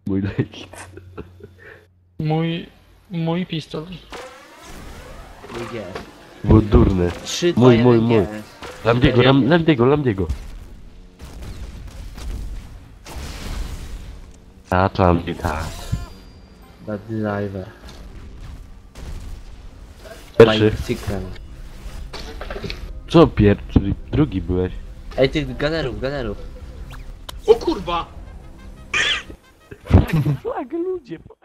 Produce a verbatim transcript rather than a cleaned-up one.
Mój lejkic. Mój... Mój pistol. Mój G S. Było durne. trzy, dwa, Mój, mój, jeden mój. G S. Lamdiego, lam, Lamdiego, Lamdiego. Atlantytas. Bad driver. Pierwszy. Bicycle. Co pierwszy? Drugi byłeś. Ej, tych gunnerów, gunnerów. O kurwa! Flag, ludzie.